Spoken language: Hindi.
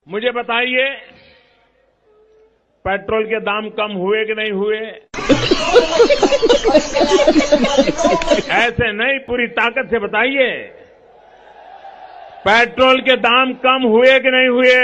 मुझे बताइए, पेट्रोल के दाम कम हुए कि नहीं हुए? ऐसे नहीं, पूरी ताकत से बताइए, पेट्रोल के दाम कम हुए कि नहीं हुए?